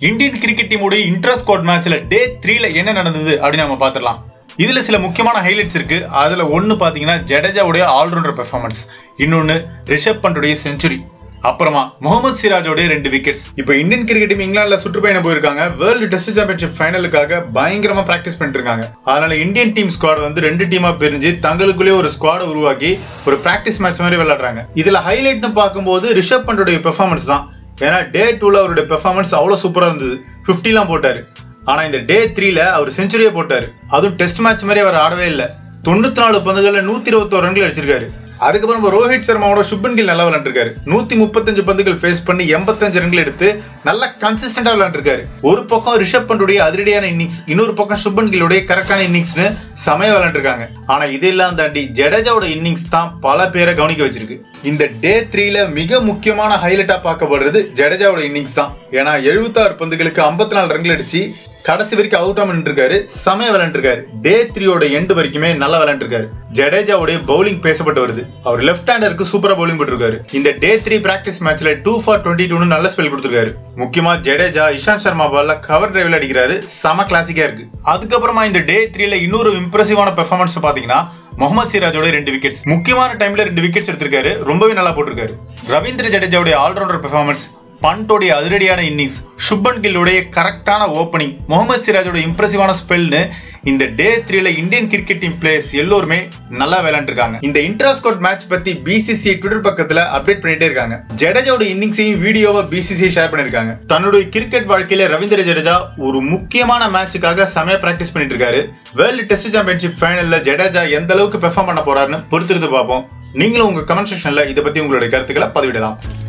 Indian cricket டீமோட intra squad மேட்ச்ல day 3ல என்ன நடந்தது அப்படின்னு நம்ம பாத்துறலாம். இதுல சில முக்கியமான ஹைலைட்ஸ் இருக்கு. அதுல ஒன்னு பாத்தீங்கன்னா ஜடேஜாவுடைய ஆல்ரவுண்டர் பெர்ஃபார்மன்ஸ், இன்னொன்னு ரிஷப் பண்டுடைய செஞ்சுரி, அப்புறமா முகமது சிராஜோடைய 2 விக்கெட்ஸ். இப்போ இந்தியன் கிரிக்கெட் டீம் இங்கிலாந்துல சுற்றுப்பயணம் போயிருக்காங்க. வேர்ல்டு டெஸ்ட் சாம்பியன்ஷிப் ஃபைனலுக்காக பயங்கரமா பிராக்டிஸ் பண்ணிட்டு இருக்காங்க. அதனால இந்தியன் டீம் ஸ்குவாட் வந்து 2 டீமா பிரிஞ்சு தங்களுக்குள்ளே ஒரு ஸ்குவாட் உருவாக்கி ஒரு பிராக்டிஸ் மேட்ச் மாதிரி விளையாடுறாங்க. இதுல ஹைலைட்னு பார்க்கும்போது ரிஷப் பண்டுடைய பெர்ஃபார்மன்ஸ் தான். ஏன்னா டே 2ல அவருடைய பெர்ஃபார்மன்ஸ் அவ்வளவு சூப்பரா இருந்தது. 50 போட்டாரு. ஆனா இந்த டே 3ல அவர் செஞ்சுரியே போட்டாரு. அதுவும் டெஸ்ட் மேட்ச் மாதிரி அவர் ஆடவே இல்லை. 94 பந்துகள்ல 121 ரன்கள் அடிச்சிருக்காரு. அதுக்கப்புறம் ரோஹித் சர்மாவோட சுப்மன் கில் நல்லா விளையாண்டுருக்காரு. 135 பந்துகள் ஃபேஸ் பண்ணி 85 ரன்கள் எடுத்து நல்லா கன்சிஸ்டன்டா விளையாண்டுருக்காரு. ஒரு பக்கம் ரிஷப் பண்டுடைய அதிரடியான இன்னிங்ஸ், இன்னொரு பக்கம் சுப்மன் கில்லுடைய கரெக்டான இன்னிங்ஸ்னு சமய விளையாண்டுருக்காங்க. ஆனா இதெல்லாம் தாண்டி ஜடேஜாவோட இன்னிங்ஸ் தான் பல பேரை கவனிக்க வச்சிருக்கு. இந்த டே 3ல மிக முக்கியமான ஹைலைட்டா பார்க்கப்படுறது ஜடேஜாவோட இன்னிங்ஸ் தான். ஏன்னா 76 பந்துகளுக்கு 54 ரன்கள் அடிச்சு கடைசி வரைக்கும் அவுட் ஆக நின்றுருக்காரு. சமய விளையாண்டுருக்காரு. டே 3யோட எண்டு வரைக்குமே நல்லா விளையாண்டுருக்காரு. ஜடேஜாவுடைய பவுலிங் பேசப்பட்டு வருது. அவர் லெஃப்ட் ஹேண்டருக்கு சூப்பரா பவுலிங் போட்டிருக்காரு. இந்த டே 3 பிராக்டிஸ் மேட்ச்ல 2 for 22 நல்ல ஸ்பெல் கொடுத்திருக்காரு. முக்கியமா ஜடேஜா இஷாந்த் சர்மா பால்ல கவர் டிரைவ்ல அடிக்கிறாரு. செம கிளாசிக்கா இருக்கு. அதுக்கப்புறமா இந்த டே 3ல இன்னொரு இம்ப்ரெசிவான பெர்ஃபார்மன்ஸ் பாத்தீங்கன்னா முகமது சிராஜோட 2 விக்கெட்ஸ். முக்கியமான டைம்ல 2 விக்கெட்ஸ் எடுத்திருக்காரு. ரொம்பவே நல்லா போட்டிருக்காரு. ரவீந்திர ஜடேஜாவுடைய ஆல்ரவுண்டர் பெர்ஃபார்மன்ஸ், பண்டோடைய அதிரடியான இன்னிங்ஸ், சுப்மன் கில்லுடைய கரெக்டான ஓப்பனிங், முகமது சிராஜோட இம்ப்ரெசிவான ஸ்பெல்னு இந்த டே 3ல இந்தியன் கிரிக்கெட் டீம் பிளேயர்ஸ் எல்லோருமே நல்லா விளையாண்டுருக்காங்க. இந்த இன்ட்ரா ஸ்குவாட் மேட்ச் பத்தி பிசிசிஐ ட்விட்டர் பக்கத்துல அப்டேட் பண்ணிட்டே இருக்காங்க. ஜடேஜாவோட இன்னிங்ஸையும் வீடியோவை பிசிசிஐ ஷேர் பண்ணிருக்காங்க. தன்னுடைய கிரிக்கெட் வாழ்க்கையில ரவீந்திர ஜடேஜா ஒரு முக்கியமான மேட்சுக்காக செமையா பிராக்டிஸ் பண்ணிட்டு இருக்காரு. வேர்ல்டு டெஸ்ட் சாம்பியன்ஷிப் ஃபைனல்ல ஜடேஜா எந்த அளவுக்கு பெர்ஃபார்ம் பண்ண போறாருன்னு பொறுத்திருந்து பார்ப்போம். நீங்களும் உங்க கமெண்ட் செக்ஷன்ல இதை பத்தி உங்களுடைய கருத்துக்களை பதிவிடலாம்.